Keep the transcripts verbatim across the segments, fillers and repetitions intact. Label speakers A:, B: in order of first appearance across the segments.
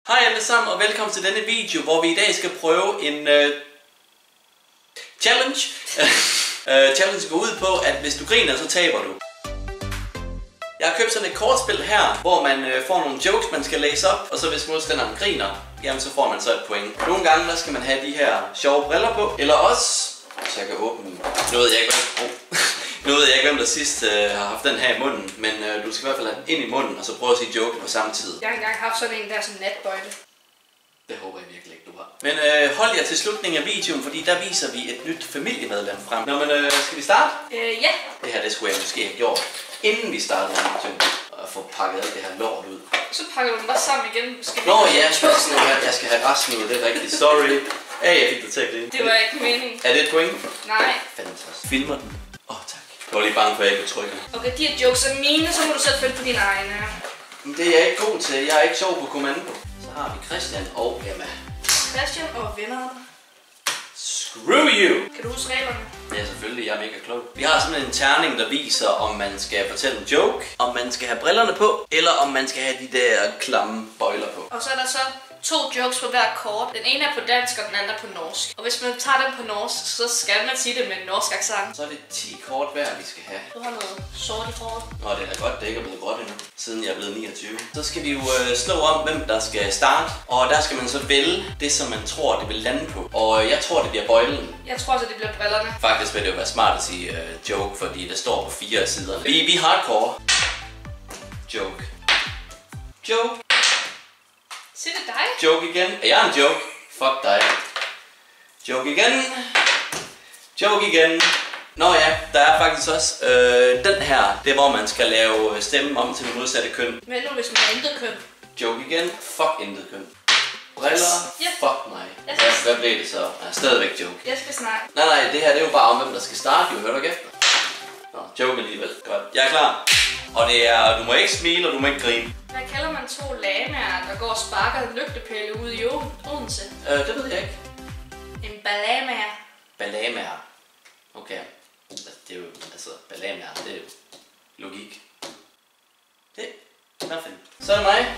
A: Hej alle sammen og velkommen til denne video, hvor vi i dag skal prøve en uh, challenge. uh, challenge går ud på, at hvis du griner, så taber du. Jeg har købt sådan et kortspil her, hvor man uh, får nogle jokes, man skal læse op, og så hvis modstanderen griner, jamen så får man så et point. Nogle gange der skal man have de her sjove briller på, eller også, så jeg kan åbne den. Nu ved jeg ikke, hvem, oh. nu ved jeg ikke, hvem der sidst uh, har haft den her i munden, men uh, du skal i hvert fald have den ind i munden, og så prøve at sige joke på samme tid.
B: Jeg har engang haft sådan en der som natbøjle.
A: Det håber jeg virkelig ikke, du har. Men øh, hold jer til slutningen af videoen, fordi der viser vi et nyt familiemedlem frem. Nå, men øh, skal vi starte?
B: Øh, ja.
A: Det her, det skulle jeg måske have gjort, inden vi startede videoen. Og få pakket alt det her lort ud.
B: Så pakker du den bare sammen igen. Skal
A: Nå ja, jeg skal, have, jeg skal have resten ud, det er rigtigt. Sorry. Hey, jeg fik det til at grine.
B: Det var ikke meningen.
A: Er det et point?
B: Nej.
A: Fantastisk. Filmer den. Åh, oh, tak. Jeg var lige bange for, at jeg ikke trykke.
B: Okay, de her jokes er mine, så må du selv finde på dine egne.
A: Men det er jeg ikke god til. Jeg er ikke sjov på kommando. Så har vi Christian og Emma.
B: Christian og vennerne.
A: Screw you!
B: Kan du huske reglerne?
A: Ja, selvfølgelig. Jeg er mega klog. Vi har simpelthen en terning, der viser, om man skal fortælle en joke, om man skal have brillerne på, eller om man skal have de der klamme bøjler på.
B: Og så er der så to jokes på hver kort. Den ene er på dansk, og den anden er på norsk. Og hvis man tager den på norsk, så skal man sige det med en norsk accent.
A: Så er det ti kort hver, vi skal have.
B: Du har noget sort i foråret.
A: Nå, det er godt, det ikke er blevet gråt endnu, siden jeg er blevet niogtyve. Så skal vi jo øh, slå om, hvem der skal starte. Og der skal man så vælge det, som man tror, det vil lande på. Og øh, jeg tror, det bliver bøjlen.
B: Jeg tror også, det bliver brillerne.
A: Faktisk vil det jo være smart at sige øh, joke, fordi det står på fire af siderne. Vi, vi er hardcore. Joke. Joke.
B: Se det dig.
A: Joke igen. Er jeg en joke? Fuck dig. Joke igen. Joke igen. Nå ja, der er faktisk også øh, den her. Det er hvor man skal lave stemmen om til det modsatte køn.
B: Men nu hvis man har intet køn.
A: Joke igen. Fuck intet køn. Briller.
B: Yes.
A: Fuck mig.
B: Yes.
A: Hvad, hvad blev det så? Ja, stadigvæk joke.
B: Jeg skal snakke.
A: Nej, nej, det her det er jo bare om, hvem der skal starte. Jo, hører du ikke efter? Nå, joke alligevel. Godt. Jeg er klar. Og det er, du må ikke smile, og du må ikke grine.
B: Hvad kalder man to lamaer, der går og sparker en lygtepæle ude i Odense?
A: Øh, det ved jeg ikke.
B: En balamaer.
A: Balamaer. Okay. Det er jo, altså, balamaer, det er jo logik. Det er nothing. Så er det mig.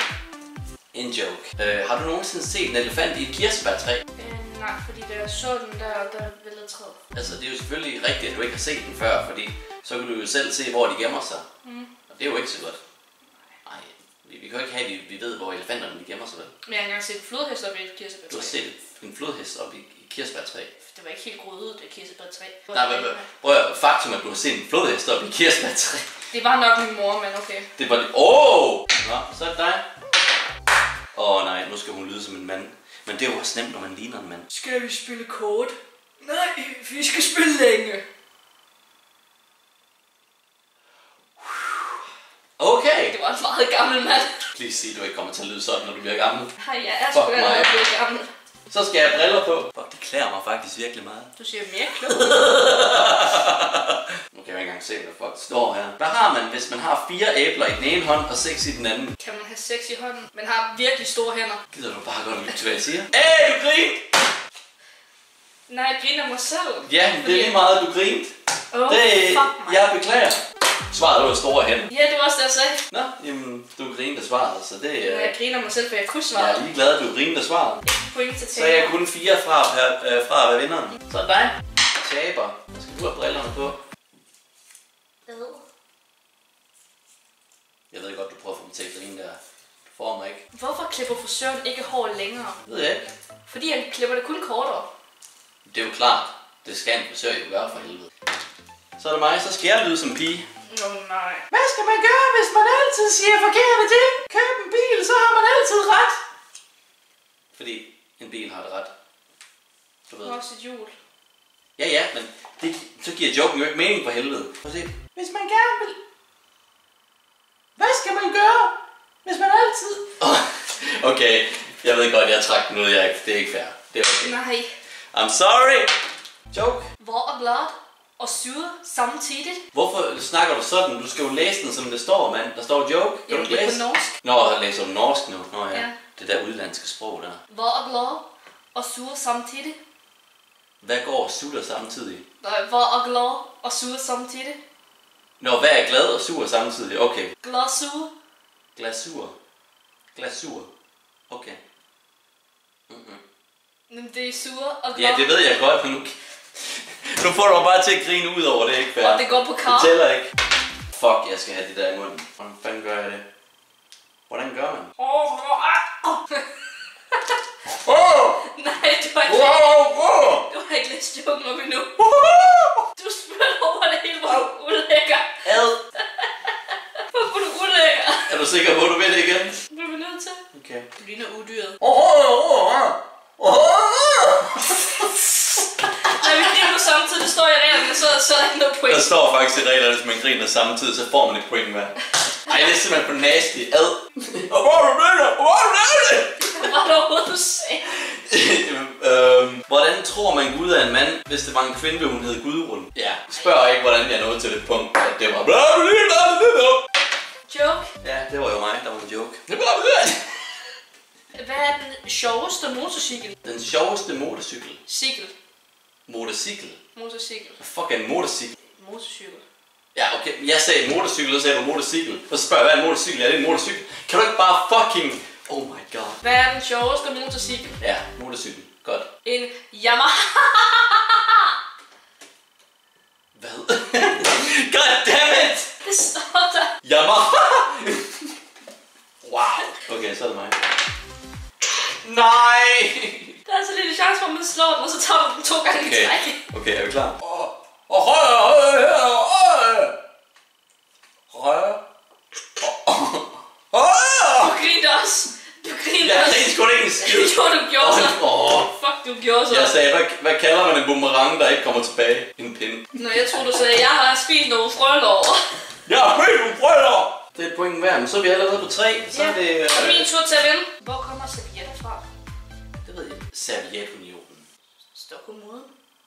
A: En joke. Øh, har du nogensinde set en elefant i et kirsebærtræ?
B: Øh, nej, fordi det er sådan der, der vælger træet.
A: Altså, det er jo selvfølgelig rigtigt, at du ikke har set den før, fordi så kan du jo selv se, hvor de gemmer sig. Mm. Og det er jo ikke så godt. Nej, vi, vi kan jo ikke have, at vi, vi ved, hvor elefanterne de gemmer sig, vel?
B: Men jeg har engang set en flodhest op i et kirsebærtræ.
A: Du har set en flodhest op i et kirsebærtræ.
B: Det var ikke helt groet, det kirsebærtræ.
A: Nej, men prøv at faktum, at du har set en flodhest op i et kirsebærtræ.
B: Det var nok min mor, men okay.
A: Det var det. Åh! Oh! Nå, så er det dig. Åh oh, nej, nu skal hun lyde som en mand. Men det er jo også nemt, når man ligner en mand.
B: Skal vi spille kort? Nej, vi skal spille længe.
A: Okay.
B: Det var en meget gammel mand.
A: Lige sige, at du ikke kommer til at lyde sådan, når du bliver gammel.
B: Hej, jeg er sgu allerede blevet gammel.
A: Så skal jeg have briller på. Fuck, det klæder mig faktisk virkelig meget.
B: Du siger mere klog.
A: Nu kan jeg ikke engang se, hvad folk står her. Hvad har man, hvis man har fire æbler i den ene hånd og seks i den anden?
B: Kan man have sex i hånden, men har virkelig store hænder?
A: Gider du bare godt lytte til, hvad jeg siger? Æh, du grinte!
B: Nej, jeg griner mig selv.
A: Ja, men det er lige meget, du grinte.
B: Oh,
A: det,
B: fuck mig.
A: jeg beklager. Svaret var store hænder.
B: Ja, det var også det, jeg sagde.
A: Nå, jamen, du grinte af svaret, så det er...
B: Ja, jeg griner mig selv, for jeg kunne svare.
A: Jeg er lige glad, at du grinte af svaret.
B: Ikke point til
A: Så er jeg kun fire fra, per, øh, fra at være vinderen. Så er det dig. Taber. Så skal du have brillerne på. Jeg ved godt, du prøver at få mig til at grine der. Du får mig ikke.
B: Hvorfor klipper frisøren ikke hår længere?
A: Det ved jeg ikke.
B: Fordi han klipper det kun kortere.
A: Det er jo klart. Det skal en frisør jo gøre for helvede. Så er det mig, så skal jeg lyde som en pige.
B: Nå oh, nej.
A: Hvad skal man gøre, hvis man altid siger forkerte ting? Køb en bil, så har man altid ret. Fordi en bil har det ret. Du ved.
B: Det er også et hjul.
A: Ja, ja, men det, så giver joken jo ikke mening for helvede. Prøv at se. Hvis man gerne vil... Hvad skal man gøre, hvis man altid... Oh, okay, jeg ved godt, jeg trak den ud. Jeg, det er ikke fair. Det er okay.
B: Nej.
A: I'm sorry. Joke.
B: Hvor er glad og sur samtidig?
A: Hvorfor snakker du sådan? Du skal jo læse den, som det står, mand. Der står joke. Kan
B: Jamen,
A: du
B: det er
A: læse?
B: på norsk.
A: Nå, jeg læser du norsk nu. Nå ja.
B: Ja.
A: Det der udlandske sprog der.
B: Hvor er glad og sur samtidig?
A: Hvad går og sutter samtidig?
B: Nej, hvor er glad og sur samtidig?
A: Nå, hvad er glad og sur samtidig? Okay.
B: Glasur.
A: Glasur. Glasur. Okay. Mm-mm.
B: Men det er sure og
A: Ja, det ved jeg godt, men nu, nu får du mig bare til at grine ud over det, ikke fair?
B: Og det går på kar.
A: Det tæller ikke. Fuck, jeg skal have det der i munden. Hvordan fanden gør jeg det? Hvordan gør man?
B: Åh, oh, oh.
A: Oh!
B: Nej, du har ikke,
A: Wow, wow.
B: du har ikke læst joken op endnu. Du spytter over det hele, hvor du ulækker.
A: Ad.
B: Hvor er du ulækker?
A: Er du sikker på, at du vil det igen?
B: Det er vi nødt til.
A: Okay.
B: Du ligner udyret. Nej, vi griner samtidig. Det står i reglerne, så, så er der ikke noget point.
A: Der står faktisk i reglerne, at hvis man griner samtidig, så får man et point hver. Ej, det er simpelthen for nasty. Ad. Hvor er du med det? Hvor er du med det?
B: Hvad var det overhovedet, du sagde?
A: øhm, hvordan tror man Gud er en mand, hvis det var en kvinde, hun hed Gudrun? Ja, spørg ikke, hvordan jeg nåede til det punkt, at det var...
B: Joke.
A: Ja, det var jo mig, der var en joke.
B: Hvad er den sjoveste motorcykel?
A: Den sjoveste motorcykel.
B: Cykel.
A: Motorcykel?
B: Motorcykel.
A: Hvad fuck er en motorcykel?
B: Motorcykel.
A: Ja, okay. Jeg sagde motorcykel, og så sagde du motorcykel. Og så spørger jeg, hvad er en motorcykel? Er det en motorcykel? Kan du ikke bare fucking... Oh my god.
B: Hvad er den sjoveste motorcykel?
A: Ja, motorcykel. Godt.
B: En Yamaha.
A: Hvad? God damn it!
B: Det står der.
A: Yamaha! Wow. Okay, så er det mig. Nej!
B: Der er så lidt chance for, at man slår den, og så tager du den to gange i
A: Okay,
B: træk.
A: okay, er vi klar? Og højre, højre, højre! Højre. Højre!
B: Du grinte også. Du grinte
A: Jeg
B: også.
A: grinte sgu da ikke en skid.
B: Jo, du gjorde så.
A: Åh.
B: Fuck, du gjorde så.
A: Jeg sagde, hvad, hvad kalder man en boomerang, der ikke kommer tilbage? En pinde.
B: Nå, jeg tror du sagde, jeg har spist nogle frølår.
A: Jeg har spist nogle frølår! Det er et point hver, men så er vi allerede på tre. Så er det...
B: Ja,
A: Øh...
B: og min tur til at vinde. Hvor kommer servietter fra?
A: Det ved jeg. Servietunionen.
B: Står på moden.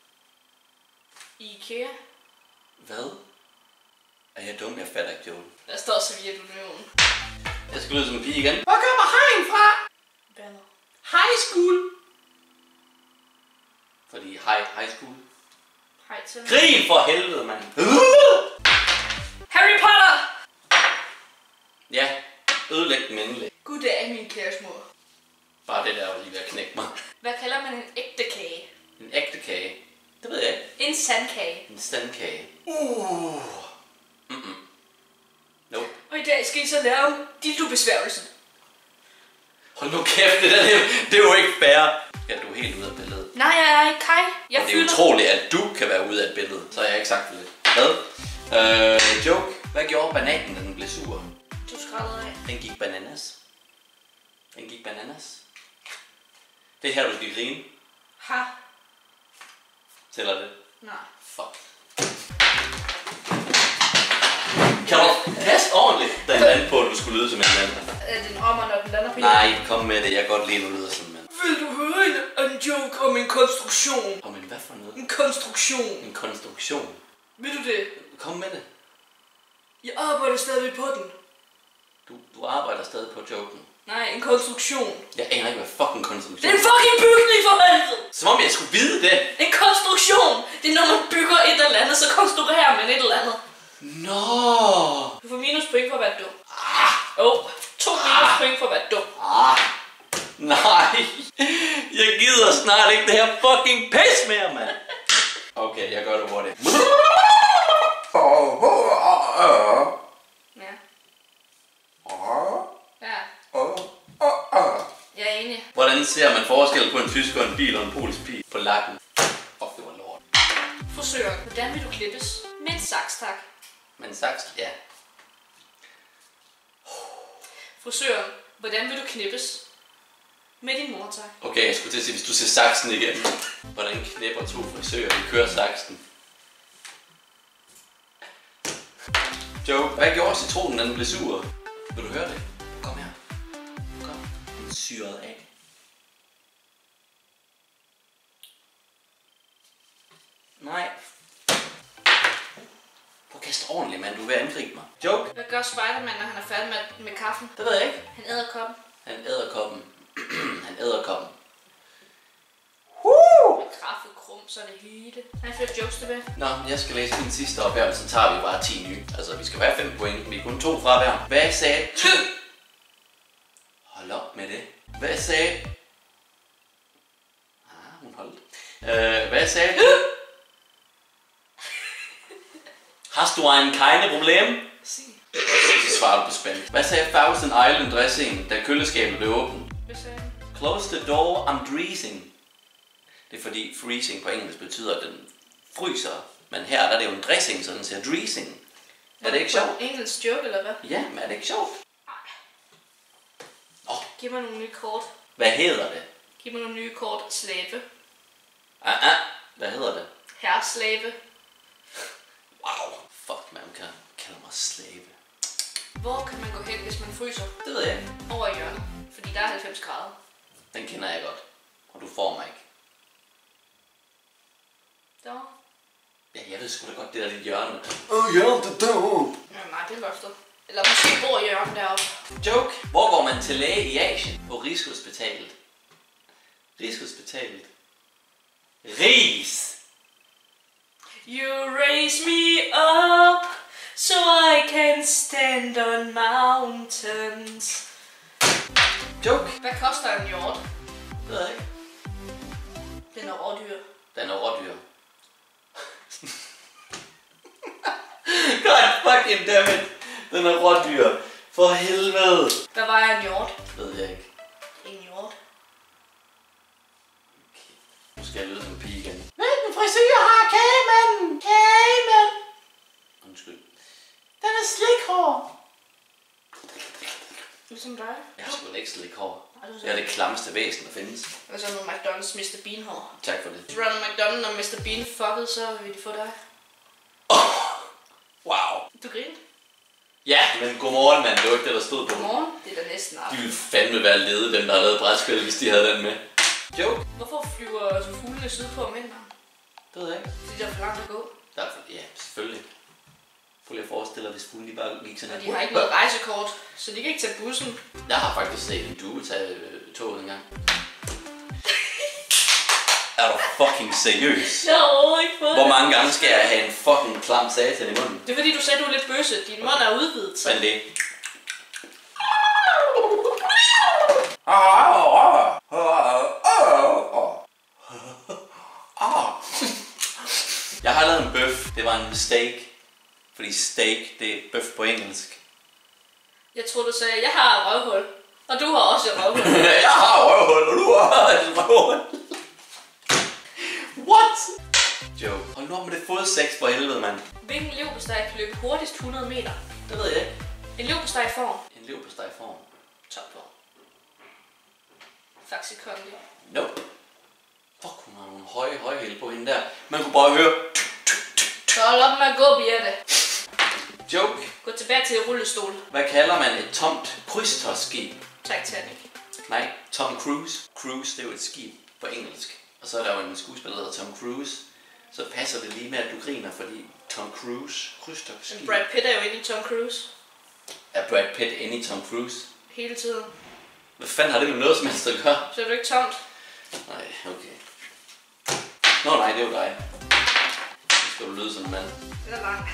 B: IKEA.
A: Hvad? Er jeg dum? Jeg fatter ikke joken.
B: Der står Sovjetunionen.
A: Jeg skal lyde som en pige igen. Hvor kommer hegn fra?
B: Bandet.
A: High school. Fordi high, high school.
B: Hej til.
A: Grin for helvede, mand.
B: Harry Potter!
A: Ja, ødelæg den endelig.
B: Goddag, min kære små.
A: Bare det der var lige ved at knække mig.
B: Hvad kalder man en ægte kage?
A: En ægte kage. Det ved jeg ikke.
B: En sandkage.
A: En standkage. Uh. Mm-mm. Nope.
B: Og i dag skal I så lære om dildobesværgelsen.
A: Hold nu kæft, det der, det, det er jo ikke fair. Ja, du er helt ude af billedet.
B: Nej, jeg er ikke Kai. Jeg
A: og det er utroligt, at du kan være ude af et billede. Så har jeg ikke sagt det lidt. Hvad? Øh, joke. Hvad gjorde bananen, da den blev sur?
B: Du skrællede af.
A: Den gik bananas. Den gik bananas. Det er her, du skal grine.
B: Ha.
A: Tæller det?
B: Nej.
A: Fuck. Kan du passe ordentligt den anden på, at du skulle lyde som en mand?
B: Er det en ommer, når den lander på
A: Nej, kom med det. Jeg kan godt lide, nu lyder som en mand.
B: Vil du høre en, en joke om en konstruktion?
A: Om en hvad for noget?
B: En konstruktion.
A: En konstruktion.
B: Vil du det?
A: Kom med det.
B: Jeg arbejder stadig på den.
A: Du, du arbejder stadig på joken.
B: Nej, en konstruktion.
A: Jeg aner ikke, hvad fucking konstruktion.
B: Det er en fucking bygning for helvede!
A: Som om jeg skulle vide det.
B: En konstruktion! Det er når man bygger et eller andet, så konstruerer man et eller andet.
A: Nå.
B: Du får minus point for at være dum. Åh, oh, to minus point for at være dum.
A: Ah. Nej. Jeg gider snart ikke det her fucking pis mere, mand. Okay, jeg gør det hurtigt.
B: Ja. Ja. Jeg er enig.
A: Hvordan ser man forskel på en tysker, en bil og en polsk pige på lakken? Fuck, det var lort.
B: Frisøren. Hvordan vil du klippes? Med en saks, tak.
A: Men saks, ja.
B: Frisøren. Hvordan vil du knippes? Med din mor, tak.
A: Okay, jeg skulle til at sige, hvis du ser saksen igen. Hvordan knæpper to frisører, de kører saksen? Joe, hvad gjorde citronen, da den blev sur? Vil du høre det? Kom her. Kom. Den syrede af. Nej. Prøv at kaste ordentligt, mand. Du er ved at angribe mig. Joke.
B: Hvad gør Spider-Man, når han er færdig med, med kaffen?
A: Det ved jeg ikke.
B: Han æder koppen.
A: Han æder koppen. Han æder koppen.
B: Med kaffe, krum, så er det hele. Har jeg flere jokes tilbage?
A: Nå, jeg skal læse min sidste op her, men så tager vi bare ti nye. Altså, vi skal være fem point. Vi er kun to fra hver. Hvad sagde du? Hold op med det. Hvad sagde... Ah, hun holdt. Øh, hvad sagde du? Hast du ein keine Problem?
B: Sig.
A: Så svarer du på spændt. Hvad sagde Thousand Island dressing, da køleskabet blev åbent?
B: Hvad sagde han?
A: Close the door, I'm freezing. Det er fordi freezing på engelsk betyder, at den fryser. Men her der er det jo en dressing, så den siger dressing. Er det ikke sjovt?
B: En engelsk joke, eller hvad?
A: Ja, men er det ikke sjovt?
B: Oh. Giv mig nogle nye kort.
A: Hvad hedder det?
B: Giv mig nogle nye kort. Slave.
A: Ah, ah. Hvad hedder det?
B: Herreslave.
A: Wow. Fuck, man kan kalde mig slave.
B: Hvor kan man gå hen, hvis man fryser?
A: Det ved jeg ikke.
B: Over i hjørnet. Fordi der er halvfems grader.
A: Den kender jeg godt. Og du får mig ikke.
B: Der.
A: Ja, jeg ved sgu da godt, det der lille hjørne. Åh, oh, hjørnet er deroppe.
B: Ja, nej, det er loftet. Eller måske bor i hjørnet deroppe.
A: Joke. Hvor går man til læge i Asien? På Rigshospitalet. Rigshospitalet. Ris.
B: You raise me up, so I can stand on mountains.
A: Joke.
B: Hvad koster en hjort?
A: Det ved jeg ikke.
B: Den er rådyr.
A: Den er rådyr. God fucking dammit. Den er rådyr. For helvede.
B: Hvad vejer en hjort?
A: Ved jeg ikke.
B: En hjort.
A: Okay. Nu skal jeg lyde som en pige igen. Hvilken frisyr har kagemanden? Kagemanden. Undskyld. Den er slikhår.
B: Ligesom dig.
A: Jeg har sgu da ikke slikhår.
B: Ej, du er så-
A: Jeg er det klammeste væsen, der findes.
B: Og så noget McDonald's mister Bean hår.
A: Tak for det.
B: Hvis Ronald McDonald og mister Bean fuckede, så vil de få dig.
A: Oh, wow.
B: Du griner.
A: Ja, men godmorgen, mand. Det var ikke det, der stod på.
B: Godmorgen. Det er da næsten
A: De
B: aften.
A: ville fandme være lede, dem der har lavet brætspil, hvis de havde den med. Joke?
B: Hvorfor flyver fuglene sydpå om vinteren?
A: Det ved jeg ikke.
B: Fordi der er for langt at gå.
A: Derfor, ja, selvfølgelig. Prøv lige at forestille dig, hvis fuglene de bare gik sådan
B: Og
A: her.
B: de har ikke noget rejsekort, så de kan ikke tage bussen.
A: Jeg har faktisk set en due tage øh, toget engang. Er du fucking seriøs?
B: Jeg har overhovedet ikke fået
A: Hvor
B: det.
A: mange gange skal jeg have en fucking klam satan i munden?
B: Det er fordi, du sagde, du er lidt bøsse. Din mund er udvidet, så.
A: Men det... Jeg har lavet en bøf. Det var en mistake. Fordi steak, det er bøf på engelsk.
B: Jeg tror du sagde, jeg har et røvhul. Og du har også et røvhul.
A: Jeg har røvhul, og du har et røvhul. What? Joe. Hold nu op med det fodsex for helvede, mand.
B: Hvilken leverpostej kan løbe hurtigst hundrede meter?
A: Det ved jeg ikke.
B: En leverpostej i form.
A: En leverpostej i form.
B: Topform. Faxi Kondi.
A: Nope. Fuck, hun har nogle høje højhæle på hende der. Man kunne bare høre...
B: Så hold op med at gå, Birte.
A: Joke.
B: Gå tilbage til rullestol.
A: Hvad kalder man et tomt krydstårtskib?
B: Titanic.
A: Nej, Tom Cruise. Cruise, det er jo et skib på engelsk. Og så er der jo en skuespiller, der hedder Tom Cruise. Så passer det lige med, at du griner, fordi Tom Cruise, krydstårtskib.
B: Brad Pitt er jo inde i Tom Cruise.
A: Er Brad Pitt inde i Tom Cruise?
B: Hele tiden.
A: Hvad fanden har det med noget som helst at gøre?
B: Så er du ikke tomt.
A: Nej, okay. Nå nej, det er jo dig. Nu skal du lyde som en mand.
B: Den er lang.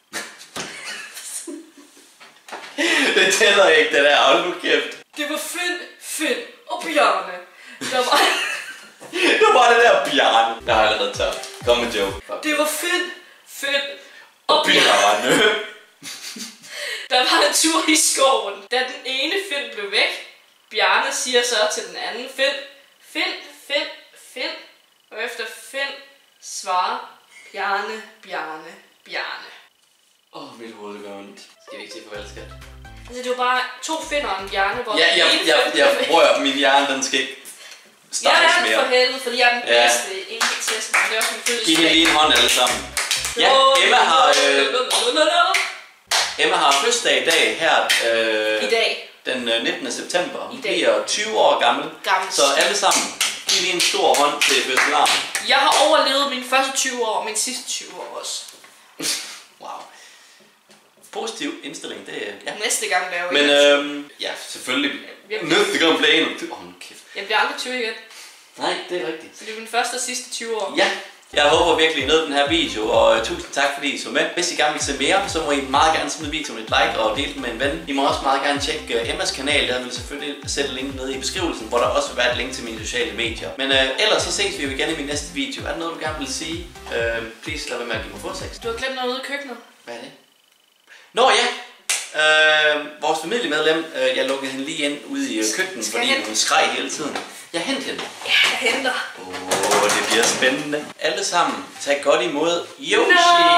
A: Det tæller ikke, det der. Hold nu kæft.
B: Det var Finn, Finn og Bjarne. Der var...
A: Det var bare det der Bjarne. Jeg har allerede tabt. Kom med joke.
B: Det var Finn, Finn og Bjarne.
A: Bjarne.
B: Der var en tur i skoven. Da den ene Finn blev væk, Bjarne siger så til den anden Finn, Finn, Finn, Finn. Og efter Finn svarer Bjarne, Bjarne, Bjarne.
A: Åh, oh, mit hoved gør ondt. Skal vi ikke sige farvel, skat?
B: Altså det var bare to Finner og en Bjarne, hvor
A: Ja,
B: den
A: jeg,
B: ene
A: jeg,
B: Finn
A: jeg,
B: blev væk.
A: prøv at min hjerne, den skal ikke
B: Jeg
A: stakkes
B: er for
A: mere.
B: helvede, fordi jeg er den
A: Ja.
B: bedste ja. Ingen test, men det er også min
A: Giv hende
B: fødselsdag.
A: lige en hånd alle sammen. Ja, Emma har, øh, Emma har fødselsdag i dag her øh,
B: I dag.
A: den øh, nittende september. Hun
B: I dag.
A: bliver tyve år gammel.
B: Gammel.
A: Så alle sammen, giv lige en stor hånd til fødselaren.
B: Jeg har overlevet mine første tyve år og mine sidste tyve år også.
A: Wow. Positiv indstilling, det er... Ja.
B: Næste gang laver
A: Men
B: jeg.
A: øhm, ja, selvfølgelig.
B: Jeg-
A: Næste gang bliver en... Åh, oh, kæft.
B: Jeg bliver aldrig tyve igen.
A: Nej, det er rigtigt.
B: Så det er mine første og sidste tyve år.
A: Ja, Jeg håber virkelig, I nød den her video, og tusind tak fordi I så med. Hvis I gerne vil se mere, så må I meget gerne smide videoen et like og dele den med en ven. I må også meget gerne tjekke Emmas kanal, der vil selvfølgelig sætte link nede i beskrivelsen, hvor der også vil være et link til mine sociale medier. Men øh, ellers så ses vi jo igen i min næste video. Er der noget, du gerne vil sige? Øh, please lad være med at give mig fodsex.
B: Du har glemt noget ude i køkkenet.
A: Hvad er det? Nå ja! Øh, vores familiemedlem, øh, jeg lukkede hende lige ind ude i øh, køkkenet, fordi hun skreg hele tiden. Jeg henter hende.
B: Ja, jeg henter.
A: Åh, oh, det bliver spændende. Alle sammen, tag godt imod Yoshi.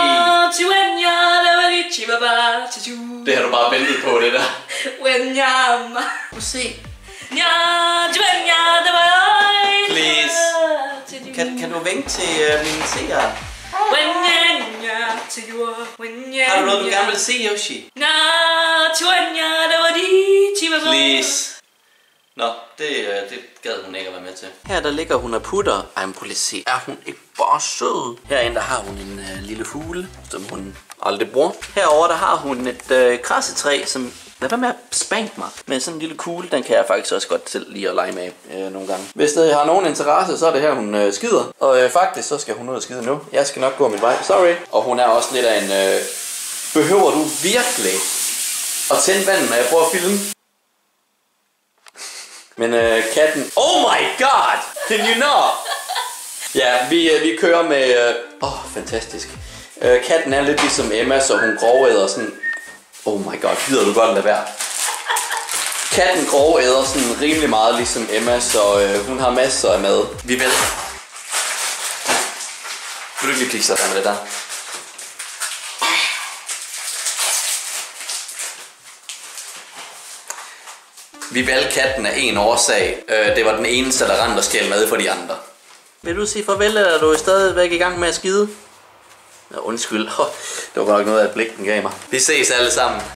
A: Det har du bare ventet på, det der. Prøv at se. Please. Kan, kan du vinke til uh, mine seere? Har du noget, du gerne vil se, Yoshi? Please. Nå, det, det gad hun ikke at være med til. Her der ligger hun og putter. Ej, men prøv lige se. Er hun ikke bare sød? Herinde der har hun en uh, lille fugle, som hun aldrig bruger. Herover der har hun et uh, krassetræ, som... Lad være med at spanke mig. Men sådan en lille kugle, den kan jeg faktisk også godt selv lige at lege med øh, nogle gange. Hvis det har nogen interesse, så er det her, hun øh, skider. Og øh, faktisk, så skal hun ud og skide nu. Jeg skal nok gå min vej. Sorry. Og hun er også lidt af en... Øh, behøver du virkelig at tænde vandet, når jeg prøver at filme? Men øh, katten... Oh my god! Can you know? Ja, vi, øh, vi kører med... Åh, øh... oh, fantastisk. Øh, katten er lidt ligesom Emma, så hun grovæder sådan... Oh my god, gider du godt lade være. Katten grovæder sådan rimelig meget ligesom Emma, så øh, hun har masser af mad. Vi vil. Vil du ikke lige klikke sig der med det der? Vi valgte katten af en årsag. Øh, det var den eneste, der rendte og stjælte mad for de andre. Vil du sige farvel, eller er du stadigvæk i gang med at skide? Ja, undskyld. Det var godt nok noget af et blik, den gav mig. Vi ses alle sammen.